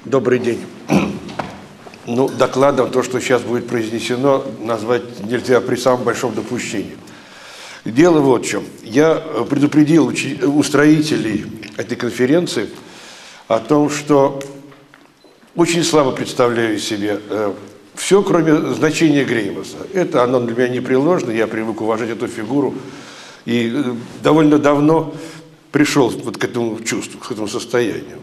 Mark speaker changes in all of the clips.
Speaker 1: Добрый день. Ну, докладом то, что сейчас будет произнесено, назвать нельзя при самом большом допущении. Дело вот в чем. Я предупредил устроителей этой конференции о том, что очень слабо представляю себе все, кроме значения Греймаса. Это оно для меня непреложно, я привык уважать эту фигуру и довольно давно пришел вот к этому чувству, к этому состоянию.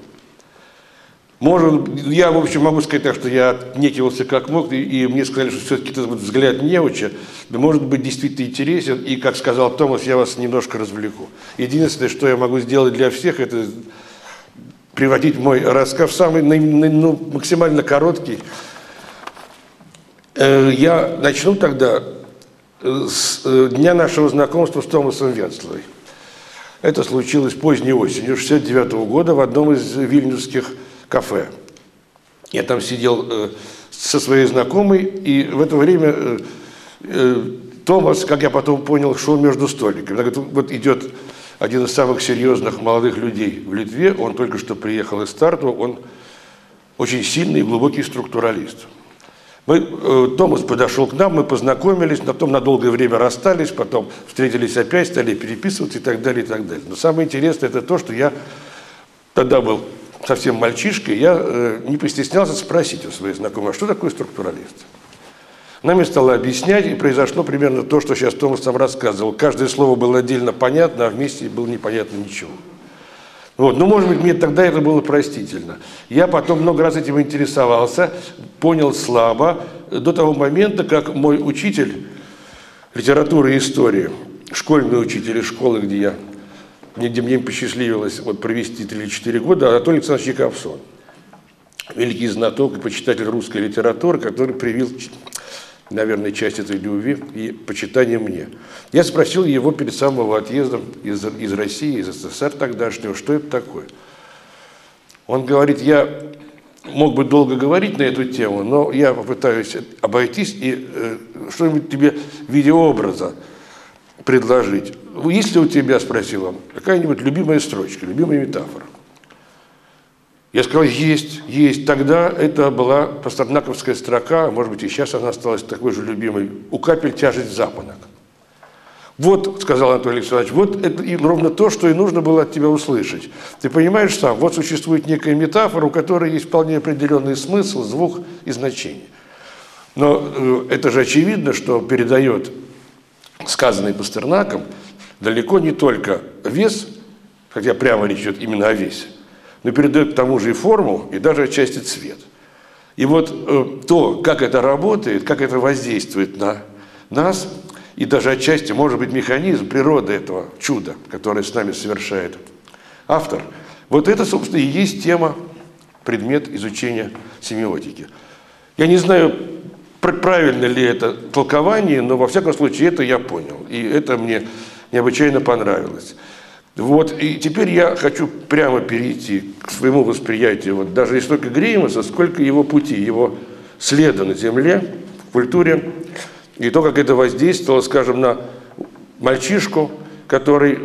Speaker 1: Я, в общем, могу сказать так, что я отнекивался как мог, и мне сказали, что все-таки этот вот взгляд неуча, может быть, действительно интересен, и, как сказал Томас, я вас немножко развлеку. Единственное, что я могу сделать для всех, это превратить мой рассказ в самый, максимально короткий. Я начну тогда с дня нашего знакомства с Томасом Венцлой. Это случилось поздней осенью 1969 года в одном из вильнюсских кафе. Я там сидел со своей знакомой, и в это время Томас, как я потом понял, шел между столиками. Говорит, вот идет один из самых серьезных молодых людей в Литве, он только что приехал из Тарту, он очень сильный и глубокий структуралист. Томас подошел к нам, мы познакомились, потом на долгое время расстались, потом встретились опять, стали переписываться и так далее, и так далее. Но самое интересное это то, что я тогда был совсем мальчишкой, я не постеснялся спросить у своей знакомой, а что такое структуралист? Она мне стала объяснять, и произошло примерно то, что сейчас Томас нам рассказывал. Каждое слово было отдельно понятно, а вместе было непонятно ничего. Вот. Ну, может быть, мне тогда это было простительно. Я потом много раз этим интересовался, понял слабо, до того момента, как мой учитель литературы и истории, школьный учитель из школы, где мне посчастливилось провести 3 или 4 года, Анатолий Александрович Яковсон, великий знаток и почитатель русской литературы, который привил, наверное, часть этой любви и почитания мне. Я спросил его перед самым его отъездом из России, из СССР тогдашнего, что это такое. Он говорит, я мог бы долго говорить на эту тему, но я попытаюсь обойтись и что-нибудь тебе в виде образа предложить. Есть ли у тебя, спросил он, какая-нибудь любимая строчка, любимая метафора? Я сказал, есть. Тогда это была пастернаковская строка, может быть, и сейчас она осталась такой же любимой. «У капель тяжесть запонок». Вот, сказал Анатолий Александрович, вот это и ровно то, что и нужно было от тебя услышать. Ты понимаешь сам, вот существует некая метафора, у которой есть вполне определенный смысл, звук и значение. Но это же очевидно, что передает сказанный Пастернаком далеко не только вес, хотя прямо речь идет именно о весе, но передает к тому же и форму, и даже отчасти цвет. И вот то, как это работает, как это воздействует на нас, и даже отчасти, может быть, механизм природы этого чуда, которое с нами совершает автор, вот это, собственно, и есть тема, предмет изучения семиотики. Я не знаю, правильно ли это толкование, но, во всяком случае, это я понял, и это мне необычайно понравилось. Вот, и теперь я хочу прямо перейти к своему восприятию, вот, даже не столько Греймаса, сколько его пути, его следа на земле, в культуре, и то, как это воздействовало, скажем, на мальчишку, который,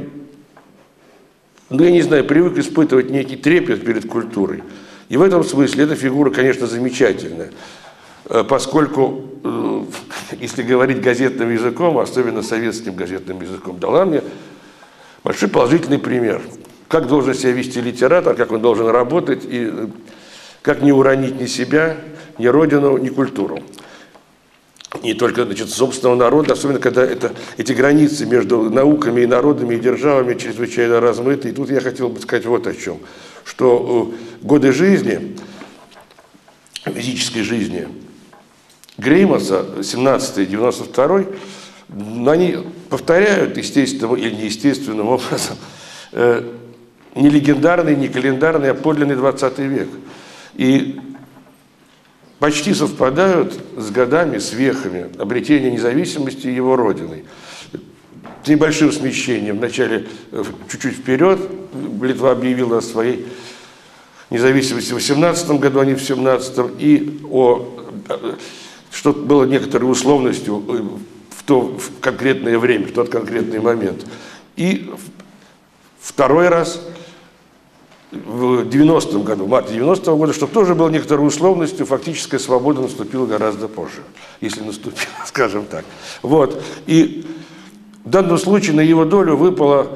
Speaker 1: ну, я не знаю, привык испытывать некий трепет перед культурой. И в этом смысле эта фигура, конечно, замечательная, поскольку, если говорить газетным языком, особенно советским газетным языком, дала мне большой положительный пример. Как должен себя вести литератор, как он должен работать, и как не уронить ни себя, ни родину, ни культуру. Не только, значит, собственного народа, особенно когда эти границы между науками и народами и державами чрезвычайно размыты. И тут я хотел бы сказать вот о чем. Что годы жизни, физической жизни Греймаса, 17-92, они повторяют естественным или неестественным образом не легендарный, не календарный, а подлинный 20 век. И почти совпадают с годами, с вехами обретения независимости его родиной. С небольшим смещением. Вначале чуть-чуть вперед Литва объявила о своей независимости в 18 году, а не в 17-м, и что было некоторой условностью в конкретное время, в тот конкретный момент. И второй раз в 90-м году, в марте 90-го года, чтобы тоже было некоторой условностью, фактическая свобода наступила гораздо позже, если наступила, скажем так. Вот. И в данном случае на его долю выпала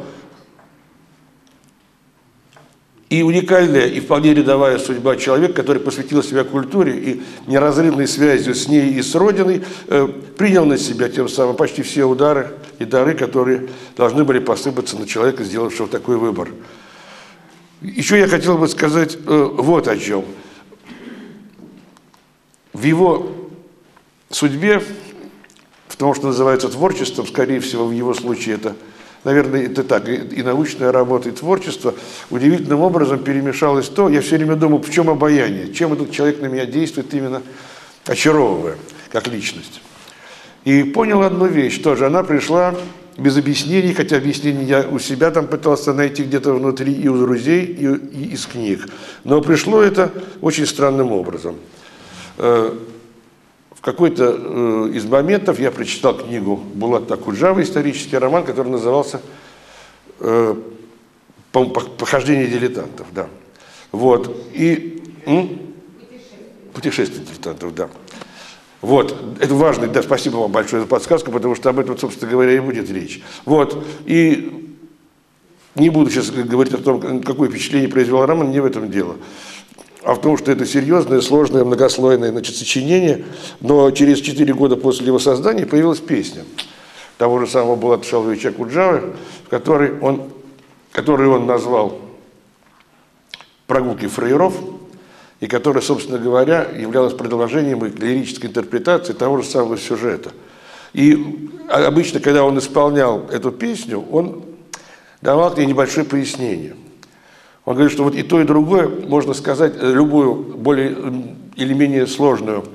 Speaker 1: и уникальная, и вполне рядовая судьба человека, который посвятил себя культуре и неразрывной связью с ней и с Родиной, принял на себя тем самым почти все удары и дары, которые должны были посыпаться на человека, сделавшего такой выбор. Еще я хотел бы сказать вот о чем. В его судьбе, в том, что называется творчеством, скорее всего, в его случае это, наверное, это так, и научная работа, и творчество, удивительным образом перемешалось то, я все время думал, в чем обаяние, чем этот человек на меня действует, именно очаровывая, как личность. И понял одну вещь тоже, она пришла без объяснений, хотя объяснений я у себя там пытался найти где-то внутри, и у друзей, и из книг. Но пришло это очень странным образом. В какой-то из моментов я прочитал книгу Булата Акуджавы, исторический роман, который назывался «Похождение дилетантов». Да. Вот. И «Путешествие дилетантов», да. Вот, это важно, да, спасибо вам большое за подсказку, потому что об этом, собственно говоря, и будет речь. Вот, и не буду сейчас говорить о том, какое впечатление произвел роман, не в этом дело, а в том, что это серьезное, сложное, многослойное, значит, сочинение, но через 4 года после его создания появилась песня того же самого Булата Шалвовича Акуджавы, которую он назвал «Прогулки фраеров», и которая, собственно говоря, являлась продолжением лирической интерпретации того же самого сюжета. И обычно, когда он исполнял эту песню, он давал к ней небольшое пояснение. Он говорит, что вот и то, и другое, можно сказать, любую более или менее сложную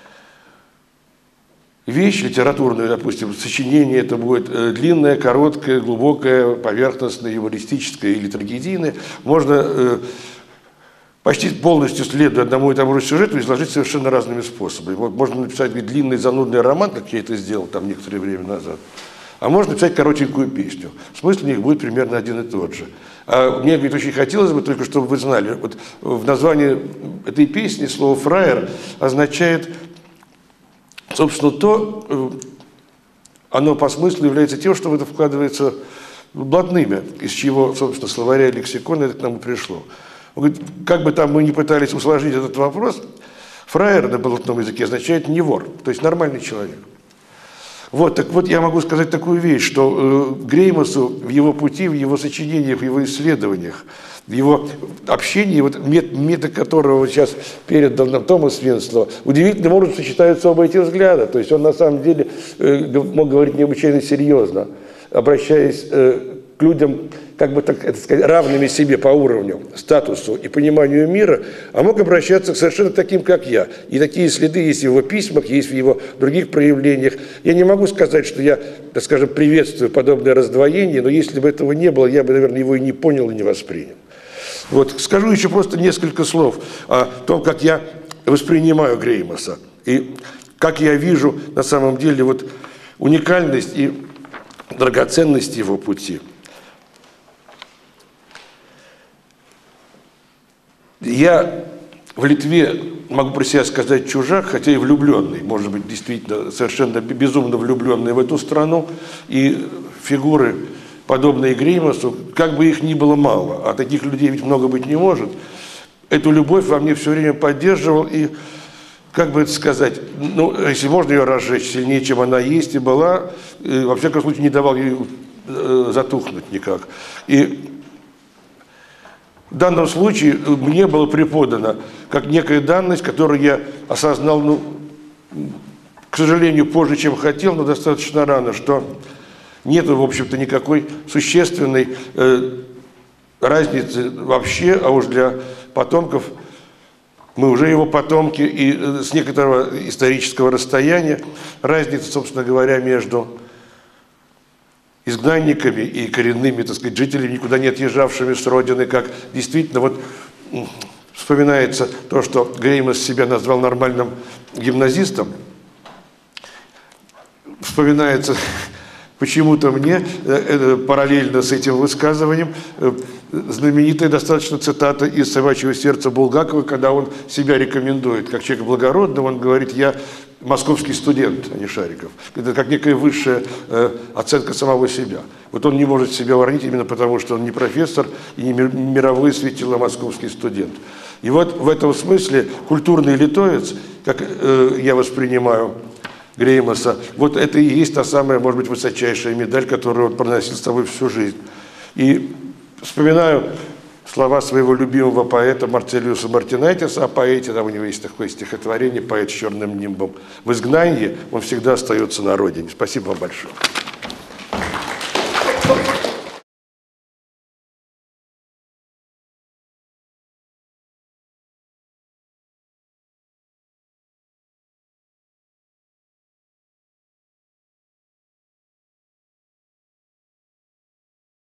Speaker 1: вещь литературную, допустим, сочинение, это будет длинное, короткое, глубокое, поверхностное, юмористическое или трагедийное, можно почти полностью следуя одному и тому же сюжету, изложить совершенно разными способами. Вот можно написать длинный занудный роман, как я это сделал там некоторое время назад, а можно написать коротенькую песню. Смысл у них будет примерно один и тот же. А мне, говорит, очень хотелось бы, только чтобы вы знали, вот в названии этой песни слово «фраер» означает, собственно, то, оно по смыслу является тем, что в это вкладывается блатными, из чего, собственно, словаря и лексикона это к нам и пришло. Он говорит, как бы там мы ни пытались усложнить этот вопрос, фраер на блатном языке означает не вор, то есть нормальный человек. Вот, так вот я могу сказать такую вещь, что Греймасу в его пути, в его сочинениях, в его исследованиях, в его общении, вот метод которого сейчас передал нам Томас Венслоу, удивительным образом сочетаются оба эти взгляда. То есть он на самом деле мог говорить необычайно серьезно, обращаясь к людям, как бы так это сказать, равными себе по уровню, статусу и пониманию мира, а мог обращаться к совершенно таким, как я. И такие следы есть в его письмах, есть в его других проявлениях. Я не могу сказать, что я, так скажем, приветствую подобное раздвоение, но если бы этого не было, я бы, наверное, его и не понял, и не воспринял. Вот, скажу еще просто несколько слов о том, как я воспринимаю Греймаса и как я вижу на самом деле вот уникальность и драгоценность его пути. Я в Литве, могу про себя сказать, чужак, хотя и влюбленный, может быть, действительно совершенно безумно влюбленный в эту страну, и фигуры, подобные Греймасу, как бы их ни было мало, а таких людей ведь много быть не может, эту любовь во мне все время поддерживал и, как бы это сказать, ну, если можно ее разжечь сильнее, чем она есть и была, во всяком случае не давал ей затухнуть никак. И в данном случае мне было преподано как некая данность, которую я осознал, ну, к сожалению, позже, чем хотел, но достаточно рано, что нет, в общем-то, никакой существенной разницы вообще, а уж для потомков, мы уже его потомки, и с некоторого исторического расстояния разница, собственно говоря, между изгнанниками и коренными, так сказать, жителями, никуда не отъезжавшими с родины, как действительно вот вспоминается то, что Греймас себя назвал нормальным гимназистом, вспоминается почему-то мне параллельно с этим высказыванием знаменитая достаточно цитата из «Собачьего сердца» Булгакова, когда он себя рекомендует как человек благородного, он говорит: «Я московский студент, а не Шариков». Это как некая высшая оценка самого себя. Вот он не может себя уронить именно потому, что он не профессор и не мировой светило, а московский студент. И вот в этом смысле культурный литовец, как я воспринимаю Греймаса, вот это и есть та самая, может быть, высочайшая медаль, которую он проносил с собой всю жизнь. И вспоминаю слова своего любимого поэта Марцелиуса Мартинайтиса о поэте, там у него есть такое стихотворение «Поэт с черным нимбом». В изгнании он всегда остается на родине. Спасибо вам большое.